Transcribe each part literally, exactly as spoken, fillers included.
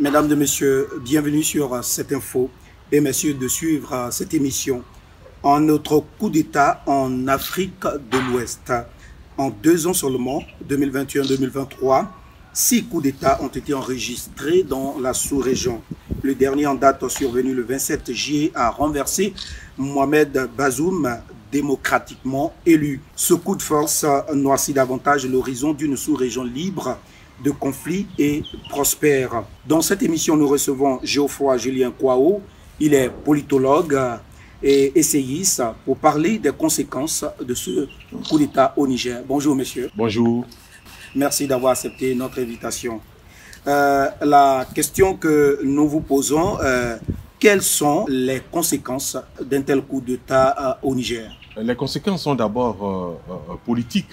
Mesdames et messieurs, bienvenue sur cette info et messieurs de suivre cette émission. En notre coup d'État en Afrique de l'Ouest, en deux ans seulement, deux mille vingt et un deux mille vingt-trois, six coups d'État ont été enregistrés dans la sous-région. Le dernier en date survenu le vingt-sept juillet a renversé Mohamed Bazoum, démocratiquement élu. Ce coup de force noircit davantage l'horizon d'une sous-région libre de conflits et prospère. Dans cette émission, nous recevons Geoffroy Julien Kouao. Il est politologue et essayiste pour parler des conséquences de ce coup d'État au Niger. Bonjour, monsieur. Bonjour. Merci d'avoir accepté notre invitation. Euh, la question que nous vous posons, euh, quelles sont les conséquences d'un tel coup d'État euh, au Niger? Les conséquences sont d'abord euh, euh, politiques,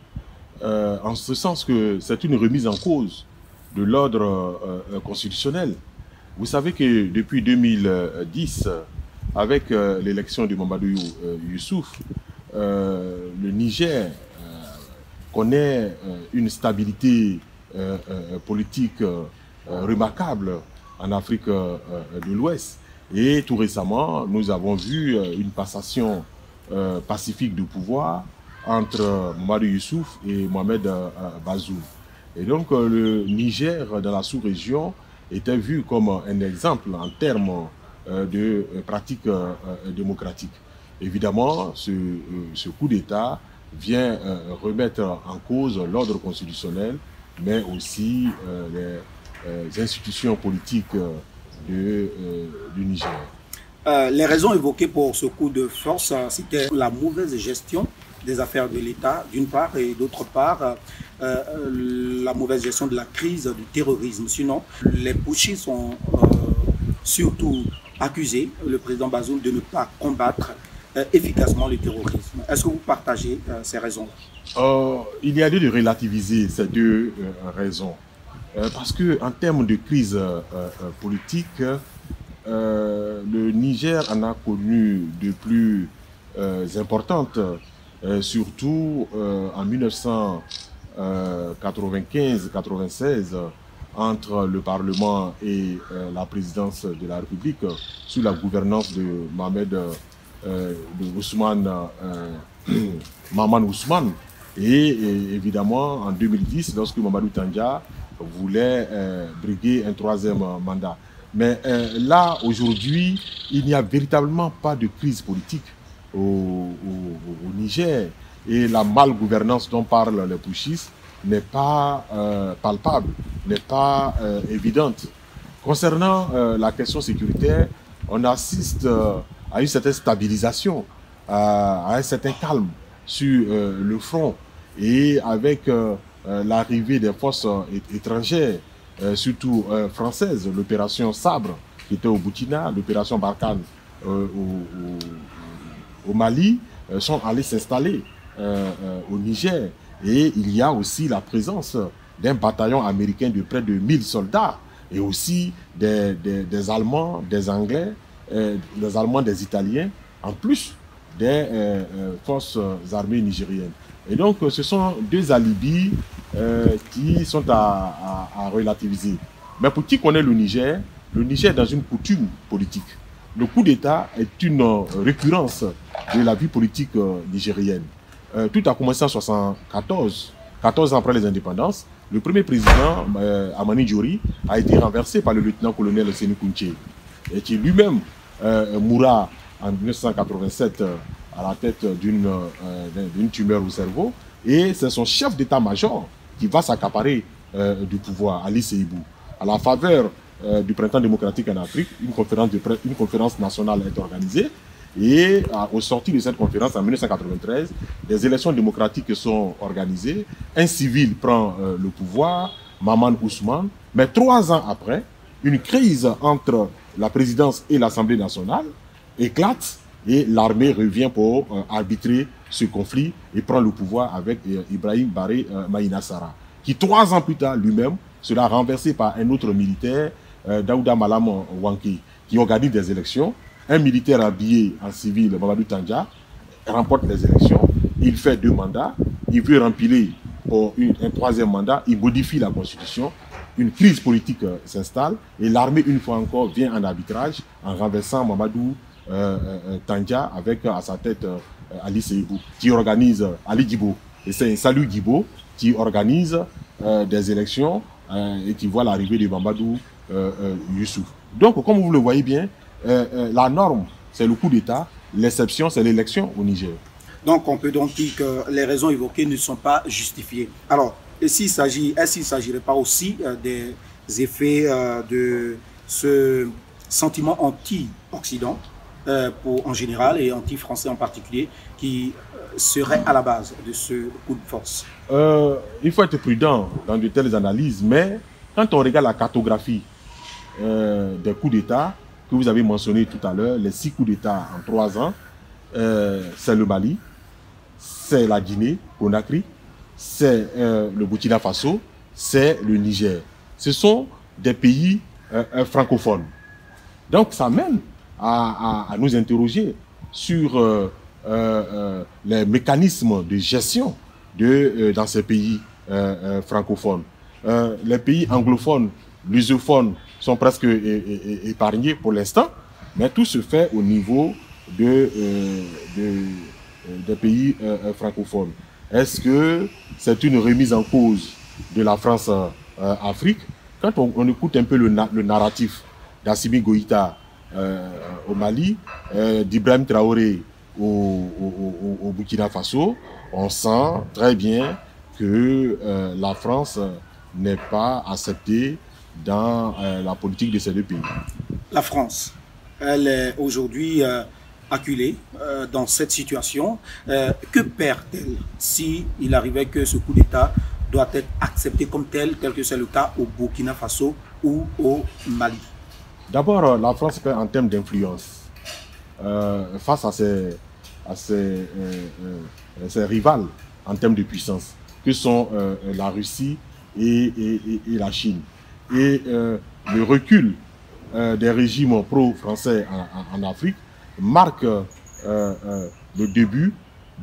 euh, en ce sens que c'est une remise en cause de l'ordre euh, constitutionnel. Vous savez que depuis deux mille dix, avec euh, l'élection de Mamadou euh, Youssouf, euh, le Niger euh, connaît euh, une stabilité euh, euh, politique euh, remarquable en Afrique euh, de l'Ouest. Et tout récemment, nous avons vu euh, une passation euh, pacifique de pouvoir entre Mamadou Youssouf et Mohamed euh, Bazoum. Et donc euh, le Niger dans la sous-région était vu comme un exemple en termes euh, de euh, pratiques euh, démocratiques. Évidemment, ce, euh, ce coup d'État vient euh, remettre en cause l'ordre constitutionnel, mais aussi euh, les, euh, les institutions politiques euh, de, euh, du Niger. Euh, les raisons évoquées pour ce coup de force, c'était la mauvaise gestion des affaires de l'État, d'une part, et d'autre part, euh, la mauvaise gestion de la crise du terrorisme. Sinon, les putschistes sont euh, surtout accusés, le président Bazoum, de ne pas combattre euh, efficacement le terrorisme. Est-ce que vous partagez euh, ces raisons? euh, Il y a lieu de relativiser ces deux euh, raisons. Euh, parce qu'en termes de crise euh, euh, politique, euh, le Niger en a connu de plus euh, importantes. Euh, surtout euh, en mille neuf cent quatre-vingt-quinze quatre-vingt-seize, entre le Parlement et euh, la présidence de la République, sous la gouvernance de Mohamed euh, de Ousmane, euh, Maman Ousmane. Et, et évidemment, en deux mille dix, lorsque Mamadou Tandja voulait euh, briguer un troisième mandat. Mais euh, là, aujourd'hui, il n'y a véritablement pas de crise politique Au, au, au Niger, et la malgouvernance dont parlent les putschistes n'est pas euh, palpable, n'est pas euh, évidente. Concernant euh, la question sécuritaire, on assiste euh, à une certaine stabilisation, à, à un certain calme sur euh, le front, et avec euh, euh, l'arrivée des forces étrangères, euh, surtout euh, françaises, l'opération Sabre qui était au Burkina, l'opération Barkhane euh, au, au au Mali, euh, sont allés s'installer euh, euh, au Niger. Et il y a aussi la présence d'un bataillon américain de près de mille soldats, et aussi des, des, des Allemands, des Anglais, euh, des Allemands, des Italiens, en plus des euh, euh, forces armées nigériennes. Et donc ce sont deux alibis euh, qui sont à, à, à relativiser. Mais pour qui connaît le Niger, le Niger est dans une coutume politique. Le coup d'État est une euh, récurrence de la vie politique euh, nigérienne. Euh, tout a commencé en mille neuf cent soixante-quatorze, quatorze ans après les indépendances. Le premier président, euh, Amani Diori, a été renversé par le lieutenant-colonel Sékou Touré, et qui lui-même euh, mourra en mille neuf cent quatre-vingt-sept euh, à la tête d'une euh, d'une tumeur au cerveau. Et c'est son chef d'état-major qui va s'accaparer euh, du pouvoir, Ali Seibou. À la faveur Euh, du printemps démocratique en Afrique, une conférence, de presse, une conférence nationale est organisée, et à, au sorti de cette conférence en mille neuf cent quatre-vingt-treize, des élections démocratiques sont organisées, un civil prend euh, le pouvoir, Maman Ousmane, mais trois ans après, une crise entre la présidence et l'Assemblée nationale éclate, et l'armée revient pour euh, arbitrer ce conflit et prend le pouvoir avec euh, Ibrahim Baré euh, Maïna Sara, qui trois ans plus tard lui-même sera renversé par un autre militaire, Euh, Daouda Malam Wanki, qui organise des élections. Un militaire habillé en civil, Mamadou Tandja, remporte les élections. Il fait deux mandats. Il veut rempiler pour une, un troisième mandat. Il modifie la constitution. une crise politique euh, s'installe et l'armée, une fois encore, vient en arbitrage en renversant Mamadou euh, euh, Tandja avec euh, à sa tête euh, Ali Seibou, qui organise, euh, Ali Djibo, et c'est Salou Djibo, qui organise euh, des élections euh, et qui voit l'arrivée de Mamadou euh, euh, Youssouf. Donc, comme vous le voyez bien, euh, euh, la norme, c'est le coup d'État, l'exception, c'est l'élection au Niger. Donc, on peut donc dire que les raisons évoquées ne sont pas justifiées. Alors, est-ce qu'il s'agit, est-ce qu'il ne s'agirait pas aussi euh, des effets euh, de ce sentiment anti-Occident euh, pour, en général et anti-français en particulier qui euh, serait à la base de ce coup de force? euh, Il faut être prudent dans de telles analyses, mais quand on regarde la cartographie euh, des coups d'État que vous avez mentionné tout à l'heure, les six coups d'État en trois ans, euh, c'est le Mali, c'est la Guinée, Conakry, c'est euh, le Burkina Faso, c'est le Niger. Ce sont des pays euh, euh, francophones. Donc ça mène à, à, à nous interroger sur euh, euh, euh, les mécanismes de gestion de, euh, dans ces pays euh, euh, francophones. Euh, les pays anglophones, lusophones sont presque é é épargnés pour l'instant, mais tout se fait au niveau de, euh, de des pays euh, francophones. Est-ce que c'est une remise en cause de la France-Afrique? euh, Quand on, on écoute un peu le, na le narratif d'Assimi Goïta euh, au Mali, euh, d'Ibrahim Traoré au, au, au, au Burkina Faso, on sent très bien que euh, la France n'est pas acceptée dans euh, la politique de ces deux pays. La France, elle est aujourd'hui euh, acculée euh, dans cette situation. Euh, que perd-elle si il arrivait que ce coup d'État doit être accepté comme tel, tel que c'est le cas au Burkina Faso ou au Mali? D'abord, la France perd en termes d'influence euh, face à ses, à ses, euh, euh, ses rivales en termes de puissance, que sont euh, la Russie et, et, et, et la Chine. Et euh, le recul euh, des régimes pro-français en, en, en Afrique marque euh, euh, le début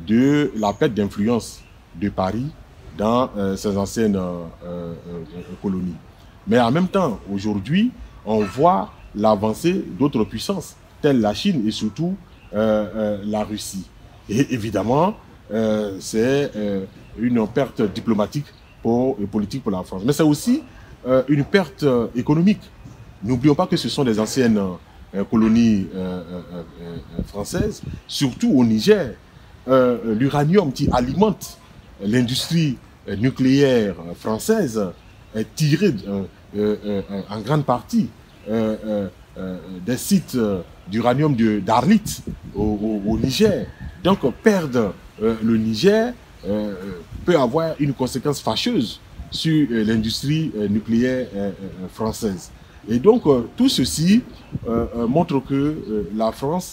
de la perte d'influence de Paris dans euh, ses anciennes euh, euh, colonies. Mais en même temps, aujourd'hui, on voit l'avancée d'autres puissances, telles la Chine et surtout euh, euh, la Russie. Et évidemment, euh, c'est euh, une perte diplomatique pour, et politique pour la France. Mais c'est aussi euh, une perte euh, économique. N'oublions pas que ce sont des anciennes euh, colonies euh, euh, euh, françaises, surtout au Niger. Euh, L'uranium qui alimente l'industrie euh, nucléaire française est tiré euh, euh, euh, en grande partie euh, euh, euh, des sites euh, d'uranium d'Arlit au, au, au Niger. Donc perdre euh, le Niger euh, peut avoir une conséquence fâcheuse sur euh, l'industrie euh, nucléaire euh, euh, française. Et donc euh, tout ceci euh, euh, montre que euh, la France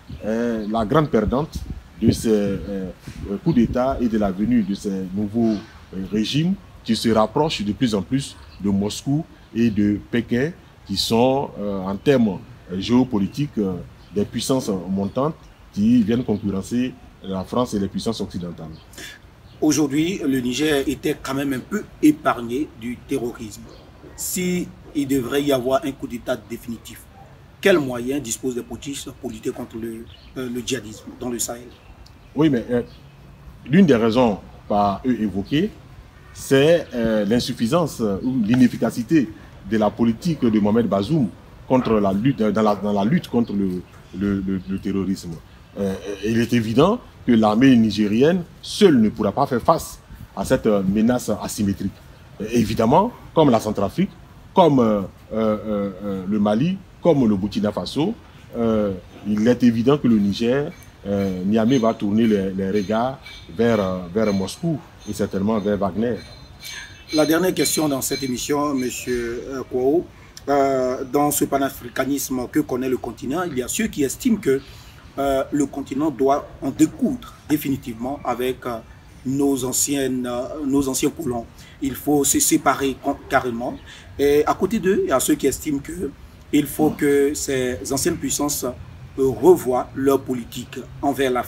est la grande perdante de ces euh, coups d'État et de la venue de ces nouveaux euh, régimes qui se rapprochent de plus en plus de Moscou et de Pékin, qui sont euh, en termes euh, géopolitiques euh, des puissances montantes qui viennent concurrencer la France et les puissances occidentales. Aujourd'hui, le Niger était quand même un peu épargné du terrorisme. Si il devrait y avoir un coup d'État définitif, quels moyens disposent les politistes pour lutter contre le, euh, le djihadisme dans le Sahel? Oui, mais euh, l'une des raisons par eux évoquées, c'est euh, l'insuffisance euh, ou l'inefficacité de la politique de Mohamed Bazoum contre la lutte, dans, la, dans la lutte contre le, le, le, le terrorisme. Euh, il est évident que l'armée nigérienne seule ne pourra pas faire face à cette menace asymétrique. Et évidemment, comme la Centrafrique, comme euh, euh, euh, le Mali, comme le Burkina Faso, euh, il est évident que le Niger, euh, Niamey va tourner les, les regards vers, euh, vers Moscou et certainement vers Wagner. La dernière question dans cette émission, M. Kouao, euh, dans ce panafricanisme que connaît le continent, il y a ceux qui estiment que euh, le continent doit en découdre définitivement avec euh, nos, anciennes, euh, nos anciens colons. Il faut se séparer carrément. Et à côté d'eux, il y a ceux qui estiment qu'il faut que ces anciennes puissances revoient leur politique envers l'Afrique.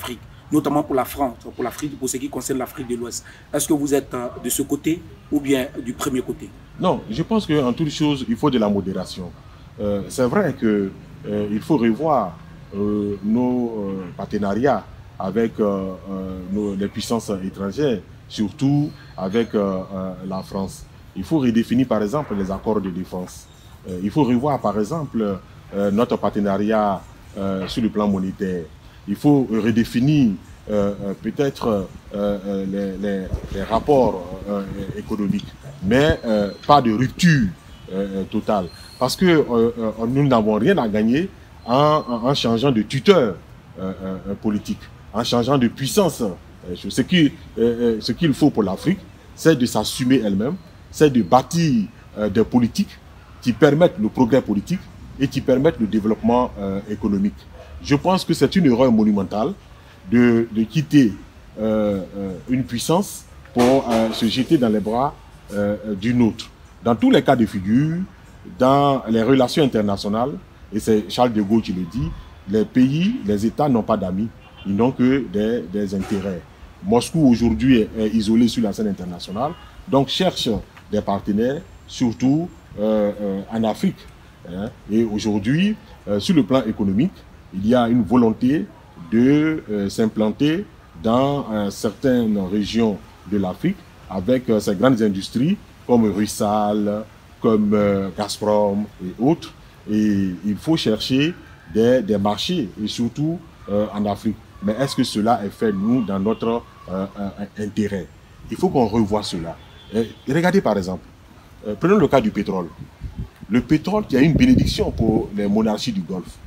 notamment pour la France, pour l'Afrique, pour ce qui concerne l'Afrique de l'Ouest. Est-ce que vous êtes de ce côté ou bien du premier côté? Non, je pense qu'en toute chose, il faut de la modération. Euh, C'est vrai qu'il euh, faut revoir euh, nos euh, partenariats avec euh, euh, nos, les puissances étrangères, surtout avec euh, euh, la France. Il faut redéfinir par exemple les accords de défense. Euh, il faut revoir par exemple euh, notre partenariat euh, sur le plan monétaire. Il faut redéfinir euh, euh, peut-être euh, les, les, les rapports euh, économiques, mais euh, pas de rupture euh, totale. Parce que euh, euh, nous n'avons rien à gagner en, en, en changeant de tuteur euh, euh, politique, en changeant de puissance. Ce qu'il euh, ce qu'il faut pour l'Afrique, c'est de s'assumer elle-même, c'est de bâtir euh, des politiques qui permettent le progrès politique et qui permettent le développement euh, économique. Je pense que c'est une erreur monumentale de, de quitter euh, euh, une puissance pour euh, se jeter dans les bras euh, d'une autre. Dans tous les cas de figure, dans les relations internationales, et c'est Charles de Gaulle qui le dit, les pays, les États n'ont pas d'amis, ils n'ont que des, des intérêts. Moscou aujourd'hui est, est isolé sur la scène internationale, donc cherche des partenaires, surtout euh, euh, en Afrique. Hein. Et aujourd'hui, euh, sur le plan économique, il y a une volonté de euh, s'implanter dans euh, certaines régions de l'Afrique avec euh, ces grandes industries comme Rusal, comme euh, Gazprom et autres. Et il faut chercher des, des marchés, et surtout euh, en Afrique. Mais est-ce que cela est fait, nous, dans notre euh, intérêt? Il faut qu'on revoie cela. Et regardez par exemple, euh, prenons le cas du pétrole. Le pétrole qui a une bénédiction pour les monarchies du Golfe.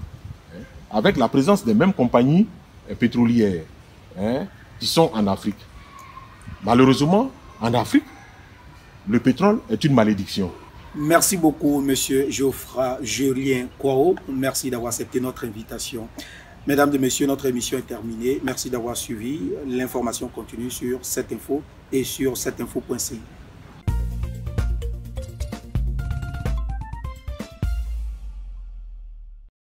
Avec la présence des mêmes compagnies pétrolières hein, qui sont en Afrique. Malheureusement, en Afrique, le pétrole est une malédiction. Merci beaucoup, monsieur Geoffroy Julien Kwao. Merci d'avoir accepté notre invitation. Mesdames et messieurs, notre émission est terminée. Merci d'avoir suivi. L'information continue sur sept info et sur sept info point c i.